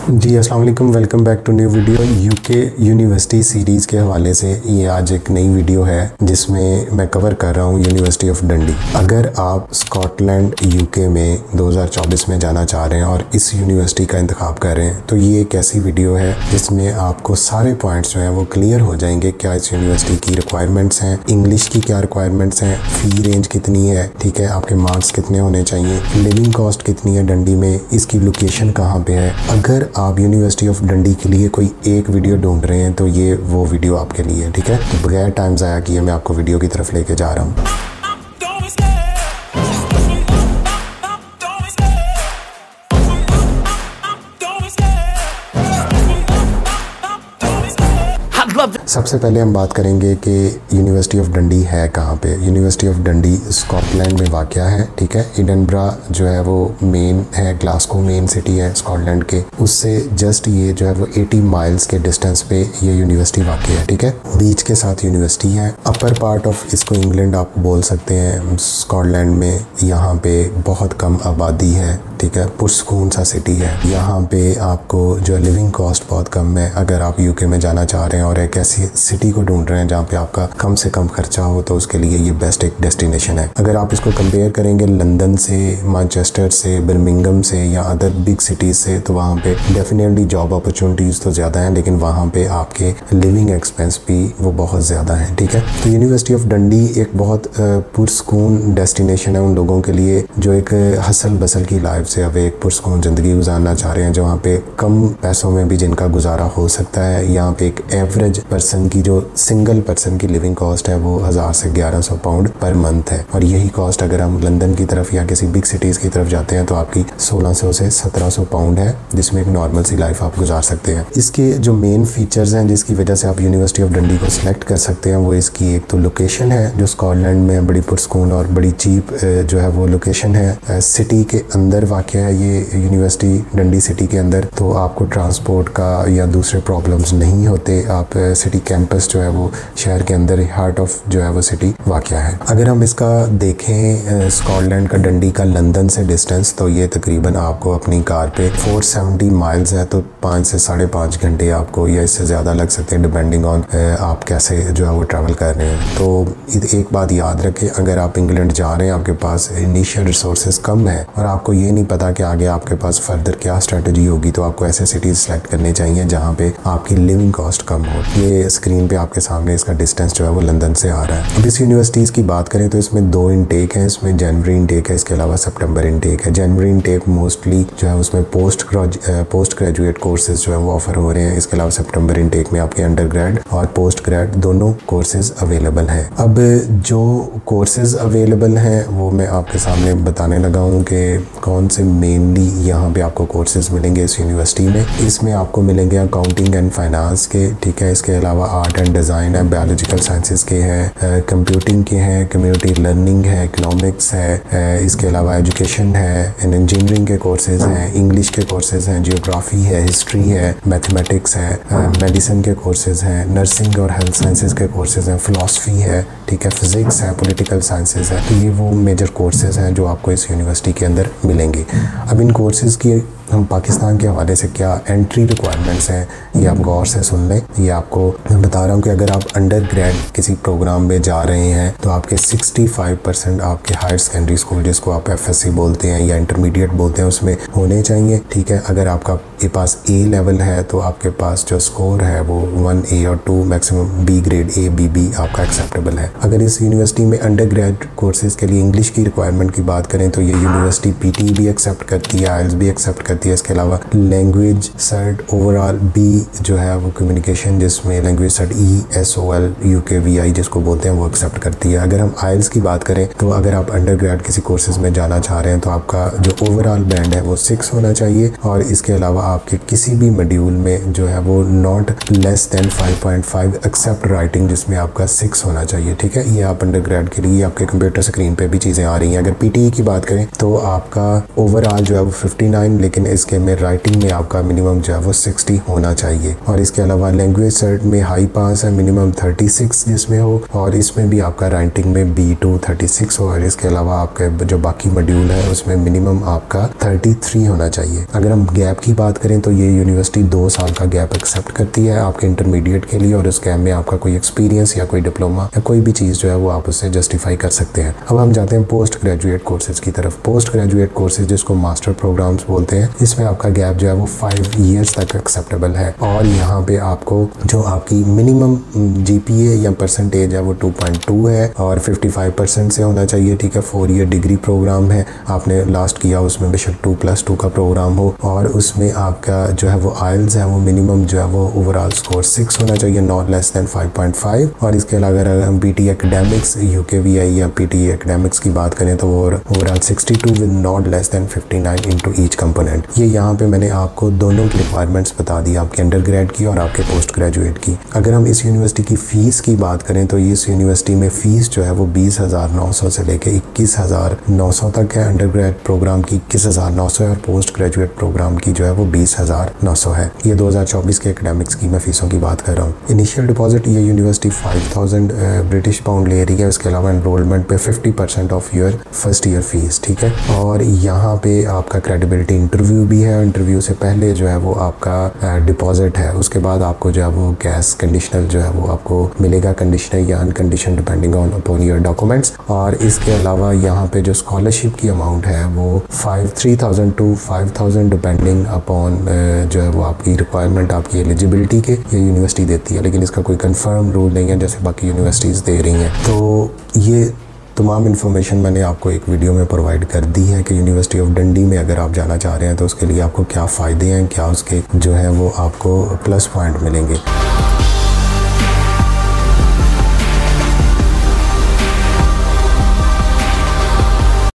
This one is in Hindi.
जी अस्सलाम वालेकुम, welcome back to new video. UK university series के हवाले से ये आज एक नई वीडियो है जिसमें मैं कवर कर रहा हूँ यूनिवर्सिटी ऑफ डंडी। अगर आप स्कॉटलैंड यूके में 2024 में जाना चाह रहे हैं और इस यूनिवर्सिटी का इंतखाब कर रहे हैं तो ये एक ऐसी वीडियो है जिसमें आपको सारे पॉइंट्स जो हैं वो क्लियर हो जाएंगे। क्या इस यूनिवर्सिटी की रिक्वायरमेंट्स हैं, इंग्लिश की क्या रिक्वायरमेंट्स हैं, फ़ी रेंज कितनी है, ठीक है, आपके मार्क्स कितने होने चाहिए, लिविंग कॉस्ट कितनी है डंडी में, इसकी लोकेशन कहाँ पे है। अगर आप यूनिवर्सिटी ऑफ डंडी के लिए कोई एक वीडियो ढूंढ रहे हैं तो ये वो वीडियो आपके लिए, ठीक है। तो बगैर टाइम ज़ाया किए मैं आपको वीडियो की तरफ लेके जा रहा हूँ। सबसे पहले हम बात करेंगे कि यूनिवर्सिटी ऑफ डंडी है कहाँ पे। यूनिवर्सिटी ऑफ डंडी स्कॉटलैंड में वाक़या है, ठीक है। एडिनबरा जो है वो मेन है, ग्लासगो मेन सिटी है स्कॉटलैंड के, उससे जस्ट ये जो है वो 80 माइल्स के डिस्टेंस पे ये यूनिवर्सिटी वाक़या है, ठीक है। बीच के साथ यूनिवर्सिटी है। अपर पार्ट ऑफ इसको इंग्लैंड आप बोल सकते हैं। स्कॉटलैंड में यहाँ पे बहुत कम आबादी है, ठीक है, पुरसकून सा सिटी है। यहाँ पे आपको जो लिविंग कॉस्ट बहुत कम है। अगर आप यूके में जाना चाह रहे हैं और एक ऐसी सिटी को ढूंढ रहे हैं जहाँ पे आपका कम से कम खर्चा हो तो उसके लिए ये बेस्ट एक डेस्टिनेशन है। अगर आप इसको कंपेयर करेंगे लंदन से, मैनचेस्टर से, बर्मिंघम से या अदर बिग सिटीज़ से, तो वहाँ पे डेफिनेटली जॉब अपॉर्चुनिटीज़ तो ज़्यादा हैं लेकिन वहाँ पे आपके लिविंग एक्सपेंस भी वो बहुत ज़्यादा हैं, ठीक है। तो यूनिवर्सिटी ऑफ डंडी एक बहुत पुरसकून डेस्टिनेशन है उन लोगों के लिए जो एक हसल बसल की लाइफ से अब एक पुरसकून ज़िंदगी गुजारना चाह रहे हैं, जहाँ पे कम पैसों में भी जिनका गुजारा हो सकता है। यहाँ पे एक एवरेज पर्सन की जो सिंगल पर्सन की लिविंग कॉस्ट है वो 1000 से 1100 पाउंड पर मंथ है। और यही कॉस्ट अगर हम लंदन की तरफ या किसी बिग सिटीज़ की तरफ जाते हैं तो आपकी 1600 से 1700 पाउंड है, जिसमें एक नॉर्मल सी लाइफ आप गुजार सकते हैं। इसके जो मेन फीचर्स हैं जिसकी वजह से आप यूनिवर्सिटी ऑफ डंडी को सिलेक्ट कर सकते हैं वो इसकी एक तो लोकेशन है जो स्कॉटलैंड में बड़ी पुरसकून और बड़ी चीप जो है वो लोकेशन है। सिटी के अंदर वाक़या है ये यूनिवर्सिटी डंडी सिटी के अंदर, तो आपको ट्रांसपोर्ट का या दूसरे प्रॉब्लम्स नहीं होते। आप सिटी कैंपस जो है वो शहर के अंदर हार्ट ऑफ जो है वो सिटी वाक़या है। अगर हम इसका देखें स्कॉटलैंड का डंडी का लंदन से डिस्टेंस, तो ये तकरीबन आपको अपनी कार पे 470 माइल्स है, तो 5 से 5.5 घंटे आपको या इससे ज़्यादा लग सकते हैं डिपेंडिंग ऑन आप कैसे जो है वो ट्रैवल कर रहे हैं। तो एक बात याद रखें, अगर आप इंग्लैंड जा रहे हैं आपके पास इनिशियल रिसोर्सेज कम है और आपको ये नहीं पता कि आगे आपके पास फर्दर क्या स्ट्रेटजी होगी, तो आपको ऐसे सिटीज़ सेलेक्ट करने चाहिए जहाँ पे आपकी लिविंग कॉस्ट कम हो। ये स्क्रीन पे आपके सामने इसका डिस्टेंस जो है वो लंदन से आ रहा है। अब इस यूनिवर्सिटीज़ की बात करें तो इसमें 2 इनटेक हैं। इसमें जनवरी इनटेक है, इसके अलावा सितंबर इनटेक है। जनवरी इनटेक मोस्टली जो है उसमें पोस्ट ग्रेजुएट कोर्सेज जो है वो ऑफर हो रहे हैं। इसके अलावा सितंबर इनटेक में आपके अंडर ग्रेड और पोस्ट ग्रेड दोनों कोर्सेज अवेलेबल हैं। अब जो कोर्सेज अवेलेबल हैं वो मैं आपके सामने बताने लगा हूँ कि कौन से मेनली यहाँ पे आपको कोर्सेज मिलेंगे इस यूनिवर्सिटी में। इसमें आपको मिलेंगे अकाउंटिंग एंड फाइनेंस के, ठीक है। इसके अलावा आर्ट एंड डिज़ाइन है, बायोलॉजिकल साइंसेज के हैं, कंप्यूटिंग के हैं, कम्युनिटी लर्निंग है, इकोनॉमिक्स है, इसके अलावा एजुकेशन है, इंजीनियरिंग के कोर्सेज हैं, इंग्लिश के कोर्सेज हैं, जियोग्राफी है, हिस्ट्री है, मैथमेटिक्स है, मेडिसिन के कोर्सेज हैं, नर्सिंग और हेल्थ साइंसेज के कोर्सेज हैं, फिलॉसफी है, ठीक है, फिजिक्स है, पॉलिटिकल साइंसेज है। तो ये वो मेजर कोर्सेज हैं जो आपको इस यूनिवर्सिटी के अंदर मिलेंगे। अब इन कोर्सेज की हम पाकिस्तान के हवाले से क्या एंट्री रिक्वायरमेंट्स हैं ये आप गौर से सुन लें। ये आपको मैं बता रहा हूँ कि अगर आप अंडर ग्रेड किसी प्रोग्राम में जा रहे हैं तो आपके 65% आपके हायर सेकेंडरी स्कूल, जिसको आप FSC बोलते हैं या इंटरमीडिएट बोलते हैं, उसमें होने चाहिए, ठीक है। अगर आपका के पास A लेवल है तो आपके पास जो स्कोर है वो 1A और 2 maximum B grade A BB आपका एक्सेप्टेबल है। अगर इस यूनिवर्सिटी में अंडर ग्रेड कोर्सेज के लिए इंग्लिश की रिक्वायरमेंट की बात करें तो ये यूनिवर्सिटी PT भी एक्सेप्ट करती है, IELTS भी एक्सेप्ट करती है। इसके अलावा लैंग्वेज सर्ट ओवरऑल B जो है वो कम्युनिकेशन, जिसमें लैंग्वेज सर्ट ESOL UKVI जिसको बोलते हैं, वो एक्सेप्ट करती है। अगर हम IELTS की बात करें तो अगर आप अंडर ग्रेड किसी कोर्सेज में जाना चाह रहे हैं तो आपका जो ओवरऑल बैंड है वो 6 होना चाहिए और इसके अलावा आपके किसी भी मॉड्यूल में जो है वो not less than 5.5 except writing, जिसमें आपका 6 होना चाहिए, ठीक है। ये आप अंडर ग्रेड के लिए आपके कंप्यूटर स्क्रीन पे भी चीज़ें आ रही हैं। अगर PTE की बात करें तो आपका ओवरऑल जो है वो 59, लेकिन इसके में राइटिंग में आपका मिनिमम जो है वो 60 होना चाहिए। और इसके अलावा लैंग्वेज सर्ट में हाई पास है, मिनिमम 36 जिसमें हो, और इसमें भी आपका राइटिंग में B2 36 हो। और इसके अलावा आपके जो बाकी मॉड्यूल है उसमें मिनिमम आपका 33 होना चाहिए। अगर हम गैप की बात बात करें तो ये यूनिवर्सिटी 2 साल का गैप एक्सेप्ट करती है आपके इंटरमीडिएट के लिए, और उस गैप में आपका कोई एक्सपीरियंस या कोई डिप्लोमा या कोई भी चीज़ जो है वो आप उससे जस्टिफाई कर सकते हैं। अब हम जाते हैं पोस्ट ग्रेजुएट कोर्सेज की तरफ। पोस्ट ग्रेजुएट कोर्सेज जिसको मास्टर प्रोग्राम्स बोलते हैं, इसमें आपका गैप जो है वो 5 ईयर्स तक एक्सेप्टेबल है, और यहाँ पे आपको जो आपकी मिनिमम GPA या परसेंटेज है वो 2.2 है और 55% से होना चाहिए, ठीक है। 4 ईयर डिग्री प्रोग्राम है, आपने लास्ट किया उसमें बेशक 2+2 का प्रोग्राम हो, और उसमें आपका जो है वो आइल्स है वो मिनिमम जो है वो ओवरऑल स्कोर 6 होना चाहिए, नॉट लेस देन 5.5। और इसके अलावा अगर हम PT एकेडमिक्स UKVI या PT एकेडमिक्स की बात करें तो वो overall 62 with not less than 59 into each component. ये यहाँ पे मैंने आपको दोनों की रिक्वायरमेंट्स बता दी, आपके अंडर ग्रेड की और आपके पोस्ट ग्रेजुएट की। अगर हम इस यूनिवर्सिटी की फ़ीस की बात करें तो इस यूनिवर्सिटी में फ़ीस जो है वो 20,900 से लेके 21,900 तक है। अंडर ग्रेड प्रोग्राम की 21,900 है और पोस्ट ग्रेजुएट प्रोग्राम की जो है वो 20,900 है। ये 2024 के एकेडमिक्स की मैं फ़ीसों की बात कर रहा हूँ। इनिशियल डिपॉजिट ये यूनिवर्सिटी 5,000 ब्रिटिश पाउंड ले रही है, उसके अलावा एनरोलमेंट पे 50% of your first year fees, ठीक है। और यहाँ पे आपका क्रेडिबिलिटी इंटरव्यू भी है, इंटरव्यू से पहले जो है वो आपका डिपॉजिट है, उसके बाद आपको जो है वो कैश कंडीशनल जो है वो आपको मिलेगा, कंडीशनल या unconditional depending on upon your documents. और इसके अलावा यहाँ पे जो स्कॉलरशिप की अमाउंट है वो 3,000 to 5,000 डिपेंडिंग अपॉन जो है वो आपकी रिक्वायरमेंट, आपकी एलिजिबिलिटी के ये यूनिवर्सिटी देती है, लेकिन इसका कोई कंफर्म रूल नहीं है जैसे बाकी यूनिवर्सिटीज़ दे रही हैं। तो ये तमाम इन्फॉर्मेशन मैंने आपको एक वीडियो में प्रोवाइड कर दी है कि यूनिवर्सिटी ऑफ डंडी में अगर आप जाना चाह रहे हैं तो उसके लिए आपको क्या फ़ायदे हैं, क्या उसके जो है वो आपको प्लस पॉइंट मिलेंगे।